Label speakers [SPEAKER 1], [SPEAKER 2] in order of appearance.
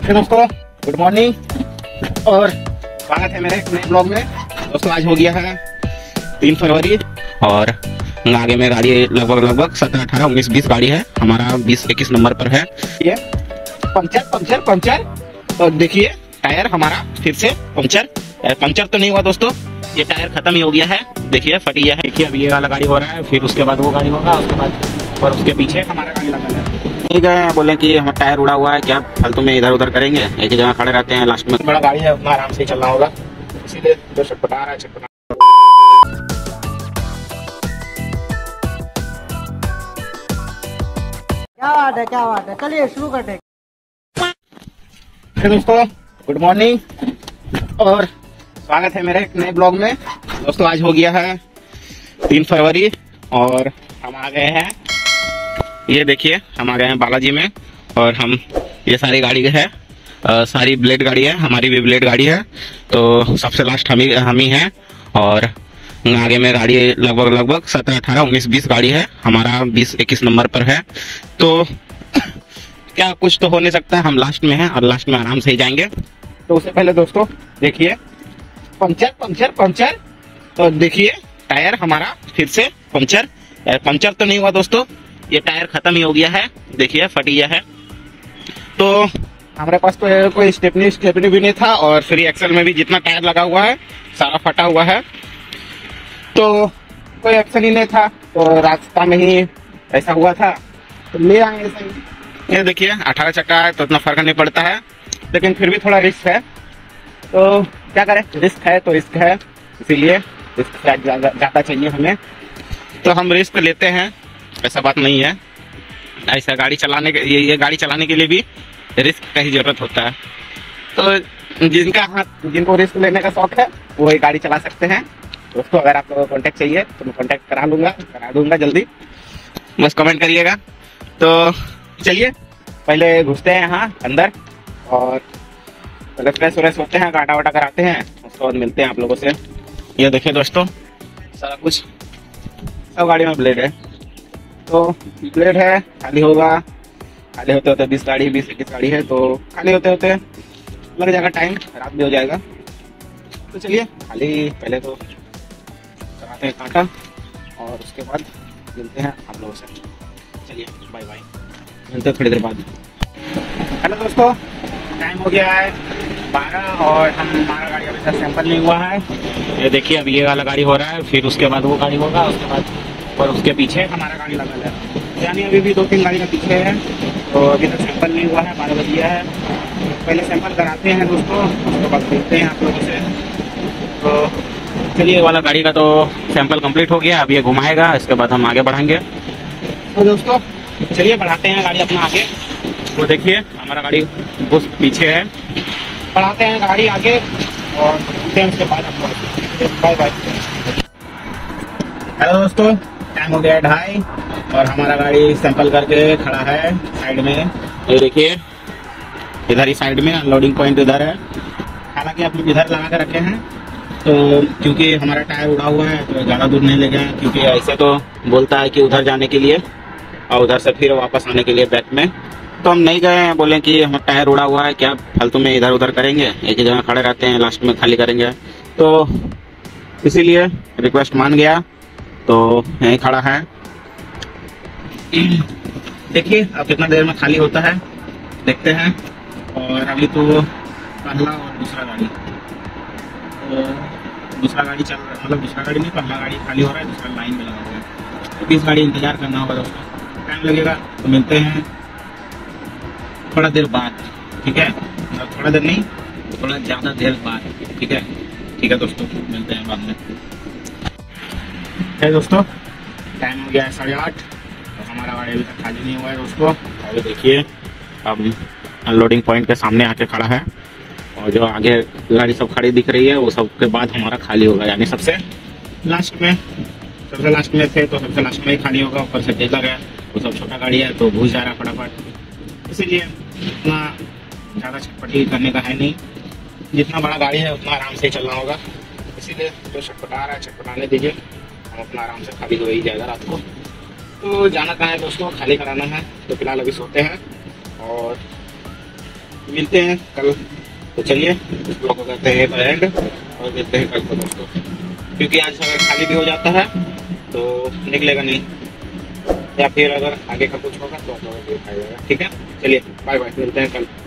[SPEAKER 1] दोस्तों good morning और स्वागत है मेरे नए ब्लॉग में। दोस्तों आज हो गया है 3 फरवरी और आगे में गाड़ी लगभग 17, 18, 19, 20 गाड़ी है। हमारा 20-21 नंबर पर है। ये पंचर और देखिए टायर हमारा फिर से पंचर तो नहीं हुआ दोस्तों, ये टायर खत्म ही हो गया है। देखिए फट गया है। देखिए अभी ये वाला गाड़ी हो रहा है, फिर उसके बाद वो गाड़ी होगा, उसके बाद और उसके पीछे हमारा गाड़ी लगा है। नहीं गए बोले कि हमारा टायर उड़ा हुआ है, क्या फालतू में इधर उधर करेंगे, एक ही जगह खड़े रहते हैं। लास्ट में बड़ा गाड़ी है, उतना आराम से चलना होगा, इसीलिए जो छटपटा रहा है छटपटा।
[SPEAKER 2] क्या बात है, चलिए शुरू करते हैं।
[SPEAKER 1] दोस्तों गुड मॉर्निंग और स्वागत है मेरे नए ब्लॉग में। दोस्तों आज हो गया है 3 फरवरी और हम आ गए हैं, ये देखिए हम आ गए हैं बालाजी में। और हम ये सारी गाड़ी है, सारी ब्लेड गाड़ी है, हमारी भी ब्लेड गाड़ी है। तो सबसे लास्ट हम ही हैं और आगे में गाड़ी लगभग 17, 18, 19, 20 गाड़ी है। हमारा 20-21 नंबर पर है। तो क्या कुछ तो हो नहीं सकता, हम लास्ट में हैं और लास्ट में आराम से ही जाएंगे। तो उससे पहले दोस्तों देखिए पंचर और देखिए टायर हमारा फिर से पंचर तो नहीं हुआ दोस्तों, ये टायर खत्म ही हो गया है। देखिए फट गया है। तो हमारे पास तो कोई स्टेपनी भी नहीं था और फ्री एक्सल में भी जितना टायर लगा हुआ है सारा फटा हुआ है। तो कोई एक्शन ही नहीं था, तो रास्ता में ही ऐसा हुआ था तो ले आए ऐसा ही। ये देखिए 18 चक्का है तो उतना फर्क नहीं पड़ता है, लेकिन फिर भी थोड़ा रिस्क है। तो क्या करें, रिस्क है तो रिस्क है, इसीलिए रिस्क ज़्यादा चाहिए हमें, तो हम रिस्क लेते हैं। ऐसा बात नहीं है, ऐसा गाड़ी चलाने के ये गाड़ी चलाने के लिए भी रिस्क का ही जरूरत होता है। तो जिनको रिस्क लेने का शौक है वो ही गाड़ी चला सकते हैं। दोस्तों अगर आप लोगों को कॉन्टेक्ट चाहिए तो मैं कॉन्टेक्ट करा दूंगा जल्दी, बस कमेंट करिएगा। तो चलिए पहले घुसते हैं यहाँ अंदर और पहले फ्रेश होते हैं, काटा वाटा कराते हैं, उसके बाद मिलते हैं आप लोगों से। ये देखिए दोस्तों सारा कुछ सब गाड़ी में ब्लेड है। तो ब्लेड है, खाली होते होते 20-21 गाड़ी है, तो खाली होते होते लग जाएगा टाइम, रात भी हो जाएगा। तो चलिए खाली पहले तो कराते हैं कांटा और उसके बाद मिलते हैं आप लोगों से। चलिए बाय बाय, मिलते हैं थोड़ी देर बाद। हेलो दोस्तों, टाइम हो गया है 12 और हमारा गाड़ी अभी तक सैंपल नहीं हुआ है। ये देखिए अभी ये वाला गाड़ी हो रहा है, फिर उसके बाद वो गाड़ी होगा, उसके बाद और उसके पीछे हमारा गाड़ी लगा है, यानी अभी भी 2-3 गाड़ी का पीछे है। तो अभी तक सैंपल नहीं हुआ है, 12 बज गया है। पहले सैंपल कराते हैं दोस्तों, उसके बाद मिलते हैं आप लोगों से। तो चलिए वाला गाड़ी का तो सैंपल कंप्लीट हो गया, अब ये घुमाएगा, इसके बाद हम आगे बढ़ाएंगे। तो दोस्तों चलिए बढ़ाते हैं गाड़ी अपना आगे। वो देखिए हमारा गाड़ी बस पीछे है, बढ़ाते हैं गाड़ी आगे और मिलते हैं उसके बाद आप लोग। Bye bye. हेलो दोस्तों, टाइम हो गया 2:30 और हमारा गाड़ी सैंपल करके खड़ा है साइड में। ये देखिए इधर ही साइड में अनलोडिंग पॉइंट इधर है। हालांकि आप लोग इधर लगा के रखे हैं, तो क्योंकि हमारा टायर उड़ा हुआ है तो ज़्यादा दूर नहीं ले गए, क्योंकि ऐसे तो बोलता है कि उधर जाने के लिए और उधर से फिर वापस आने के लिए बैक में। तो हम नहीं गए हैं, बोले कि हमारा टायर उड़ा हुआ है, क्या फालतू में इधर उधर करेंगे, एक ही जगह खड़े रहते हैं, लास्ट में खाली करेंगे। तो इसीलिए रिक्वेस्ट मान गया, तो यहीं खड़ा है। देखिए अब कितना देर में खाली होता है, देखते हैं। और अभी तो पहला और दूसरा गाड़ी, तो दूसरा गाड़ी चल रहा है, मतलब दूसरा गाड़ी नहीं, पहला गाड़ी खाली हो रहा है, दूसरा लाइन में लगा हुआ है। तो 20 गाड़ी इंतजार करना होगा दोस्तों, टाइम लगेगा। तो मिलते हैं थोड़ा देर बाद, ठीक है, थोड़ा देर नहीं, थोड़ा ज़्यादा देर बाद, ठीक है दोस्तों, मिलते हैं बाद में। है दोस्तों टाइम हो गया है 8:30 तो हमारा गाड़ी अभी तक खाली नहीं हुआ है दोस्तों। अभी देखिए अब अनलोडिंग पॉइंट के सामने आके खड़ा है और जो आगे गाड़ी सब खड़ी दिख रही है वो सब के बाद हमारा खाली होगा, यानी सबसे लास्ट में थे तो सबसे लास्ट में ही खाली होगा। ऊपर से टेलर है, वो सब छोटा गाड़ी है तो घुस जा रहा है फटाफट, इसीलिए इतना ज़्यादा छटपटी करने का है नहीं। जितना बड़ा गाड़ी है उतना आराम से ही चलना होगा, इसीलिए जो छटपटा रहा है छटपटाने दीजिए, हम अपना आराम से खाली हो ही जाएगा रात को। तो जाना कहाँ है दोस्तों, खाली कराना है। तो फिलहाल अभी सोते हैं और मिलते हैं कल। तो चलिए इस ब्लॉग को करते हैं एंड और मिलते हैं कल को दोस्तों, क्योंकि आज अगर खाली भी हो जाता है तो निकलेगा नहीं, या फिर अगर आगे का कुछ होगा तो आप लोगों को दिखाया जाएगा। ठीक है, चलिए बाय बाय, मिलते हैं कल।